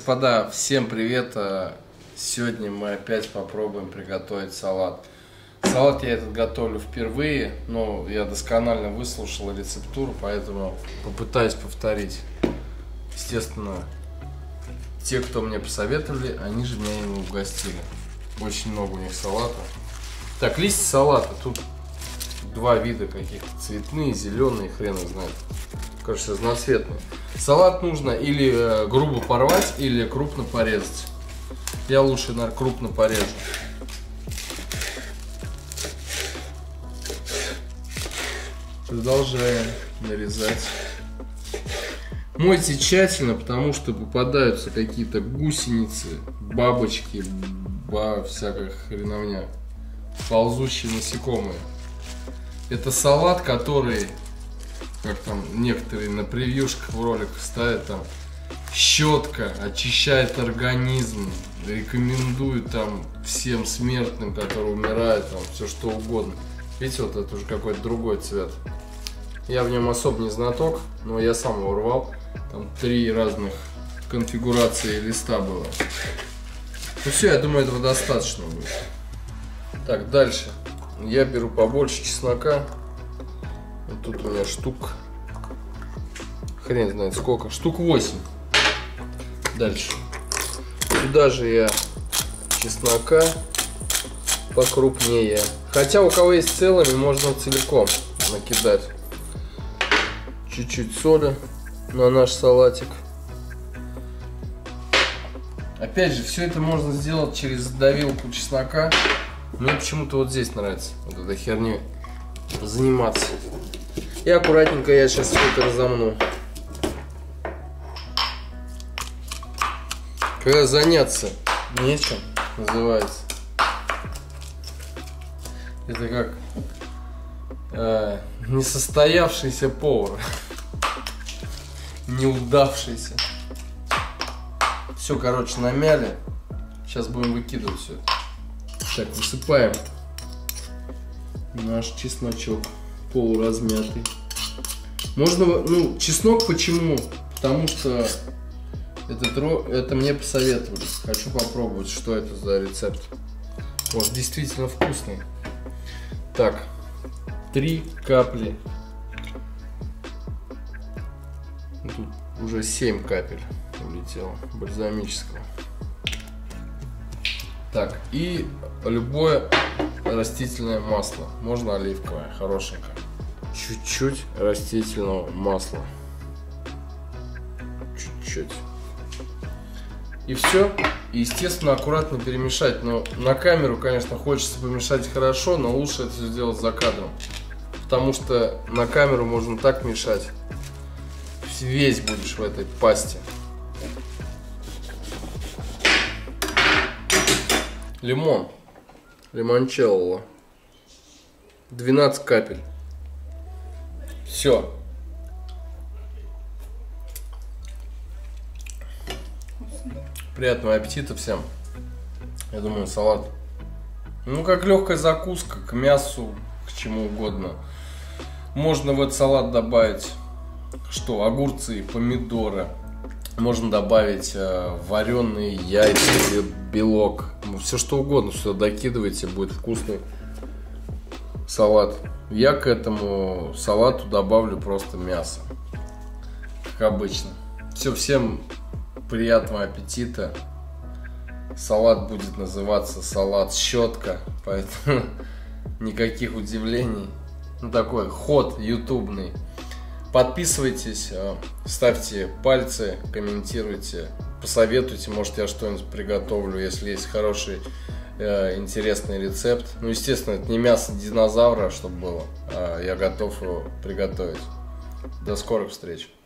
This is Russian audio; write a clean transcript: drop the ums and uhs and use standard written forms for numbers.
Господа, всем привет! Сегодня мы опять попробуем приготовить салат. Салат я этот готовлю впервые, но я досконально выслушал рецептуру, поэтому попытаюсь повторить. Естественно, те, кто мне посоветовали, они же меня его угостили. Очень много у них салата. Так, листья салата. Тут два вида каких-то: цветные, зеленые, хрен их знает. Кажется, разноцветные. Салат нужно или грубо порвать, или крупно порезать. Я лучше, наверное, крупно порежу. Продолжаем нарезать. Мойте тщательно, потому что попадаются какие-то гусеницы, бабочки, всякая хреновня, ползущие насекомые. Это салат, который, как там некоторые на превьюшках в роликах ставят, там щетка, очищает организм, рекомендуют там всем смертным, которые умирают, там все что угодно. Видите, вот это уже какой-то другой цвет. Я в нем особо не знаток, но я сам его рвал. Там 3 разных конфигурации листа было. Ну все, я думаю, этого достаточно будет. Так, дальше. Я беру побольше чеснока. Вот тут у меня штук, хрен знает сколько, штук 8. Дальше. Сюда же я чеснока покрупнее. Хотя у кого есть целыми, можно целиком накидать. Чуть-чуть соли на наш салатик. Опять же, все это можно сделать через давилку чеснока. Мне почему-то вот здесь нравится вот этой херней заниматься. И аккуратненько я сейчас все это разомну. Когда заняться нечем, называется. Это как несостоявшийся повар. Неудавшийся. Все, короче, намяли. Сейчас будем выкидывать все это. Так, высыпаем наш чесночок полуразмятый. Можно, ну, чеснок почему? Потому что это мне посоветовали. Хочу попробовать, что это за рецепт. Может, действительно вкусный. Так, 3 капли. Тут уже 7 капель улетело бальзамического. Так, и любое растительное масло. Можно оливковое, хорошенькое. Чуть-чуть растительного масла. Чуть-чуть. И все. И, естественно, аккуратно перемешать. Но на камеру, конечно, хочется помешать хорошо, но лучше это сделать за кадром. Потому что на камеру можно так мешать. Весь будешь в этой пасте. Лимон. Лимончелло. 12 капель. Все. Приятного аппетита всем. Я думаю, салат, ну, как легкая закуска к мясу, к чему угодно. Можно в этот салат добавить что? Огурцы, помидоры. Можно добавить вареные яйца, белок. Все что угодно сюда докидывайте, будет вкусный салат. Я к этому салату добавлю просто мясо, как обычно. Все, всем приятного аппетита. Салат будет называться салат щетка, поэтому никаких удивлений. Ну, такой ход ютубный. Подписывайтесь, ставьте пальцы, комментируйте, посоветуйте, может, я что-нибудь приготовлю, если есть хороший, интересный рецепт. Ну, естественно, это не мясо динозавра, чтобы было, я готов его приготовить. До скорых встреч!